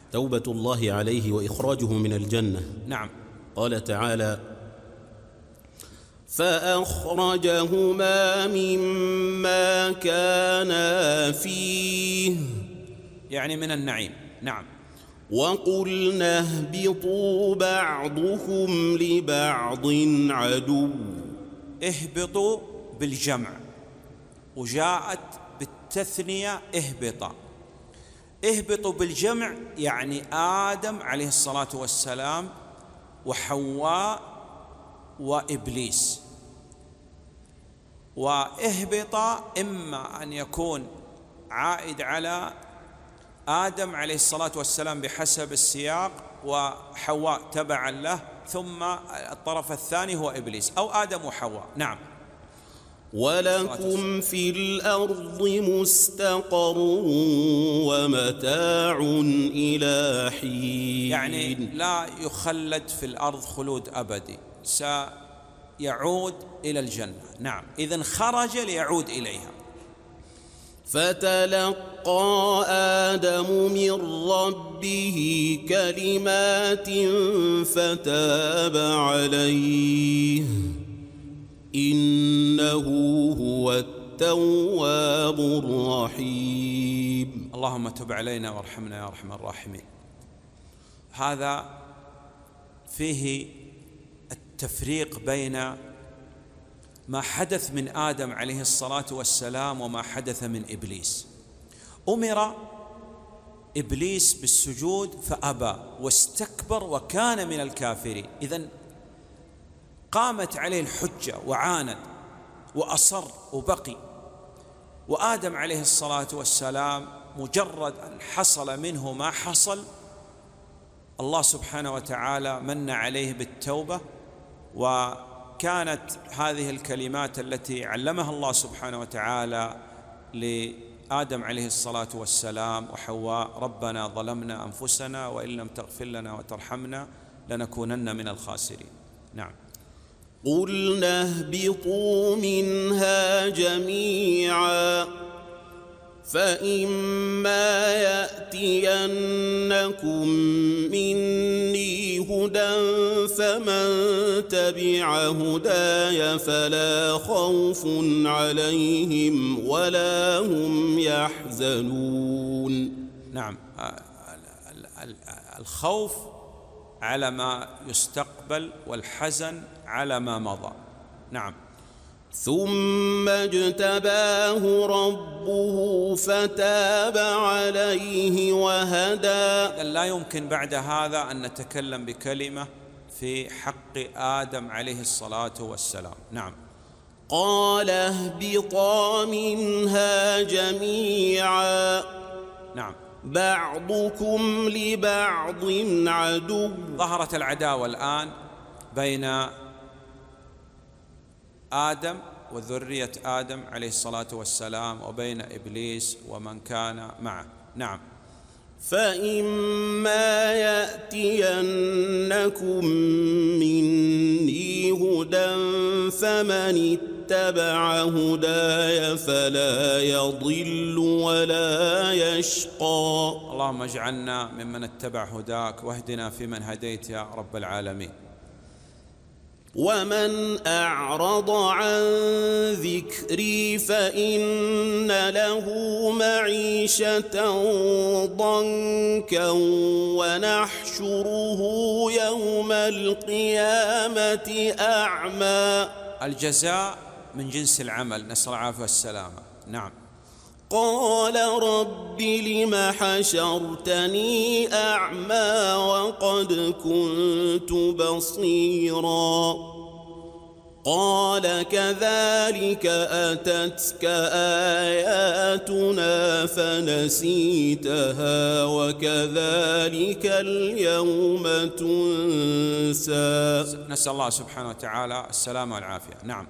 توبة الله عليه وإخراجه من الجنة. نعم. قال تعالى: فأخرجهما مما كانا فيه، يعني من النعيم. نعم. وقلنا اهبطوا بعضكم لبعض عدو. اهبطوا بالجمع، وجاءت بالتثنية اهبطا. اهبطوا بالجمع يعني آدم عليه الصلاة والسلام وحواء وإبليس. واهبطا إما أن يكون عائد على آدم عليه الصلاة والسلام بحسب السياق، وحواء تبعا له، ثم الطرف الثاني هو إبليس، أو آدم وحواء. نعم. ولكم في الأرض مستقر ومتاع إلى حين، يعني لا يخلد في الأرض خلود أبدي، سيعود إلى الجنة. نعم. إذن خرج ليعود إليها. فتلقى آدم من ربه كلمات فتاب عليه إنه هو التواب الرحيم. اللهم تب علينا وارحمنا يا أرحم الراحمين. هذا فيه التفريق بين ما حدث من آدم عليه الصلاة والسلام وما حدث من إبليس. أمر إبليس بالسجود فأبى واستكبر وكان من الكافرين. إذن قامت عليه الحجة وعاند وأصر وبقي. وآدم عليه الصلاة والسلام مجرد أن حصل منه ما حصل، الله سبحانه وتعالى من عليه بالتوبة، وكانت هذه الكلمات التي علمها الله سبحانه وتعالى لآدم عليه الصلاة والسلام وحواء: ربنا ظلمنا أنفسنا وإن لم تغفر لنا وترحمنا لنكونن من الخاسرين. نعم. قلنا اهبطوا منها جميعا فإما يأتينكم مني هدى فمن تبع هداي فلا خوف عليهم ولا هم يحزنون. نعم. الخوف على ما يستقبل والحزن على ما مضى. نعم. ثم اجتباه ربه فتاب عليه وهدى. لا يمكن بعد هذا أن نتكلم بكلمة في حق آدم عليه الصلاة والسلام. نعم. قال اهبطا منها جميعا نعم. بعضكم لبعض عدو. ظهرت العداوة الآن بين آدم وذرية آدم عليه الصلاة والسلام وبين إبليس ومن كان معه. نعم. فإما يأتينكم مني هدى فمن اتبع هداي فلا يضل ولا يشقى. اللهم اجعلنا ممن اتبع هداك واهدنا فيمن هديت يا رب العالمين. ومن أعرض عن ذكري فإن له معيشة ضنكا ونحشره يوم القيامة أعمى. الجزاء من جنس العمل، نسأل العافية والسلامة. نعم. قال رب لم حشرتني أعمى وقد كنت بصيرا قال كذلك أتتك آياتنا فنسيتها وكذلك اليوم تنسى. نسأل الله سبحانه وتعالى السلامة والعافية. نعم.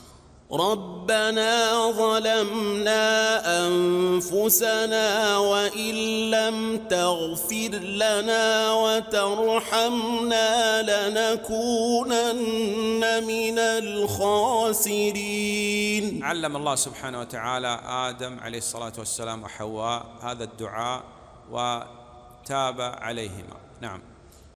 ربنا ظلمنا أنفسنا وإن لم تغفر لنا وترحمنا لنكونن من الخاسرين. علم الله سبحانه وتعالى آدم عليه الصلاة والسلام وحواء هذا الدعاء، تاب عليهما. نعم.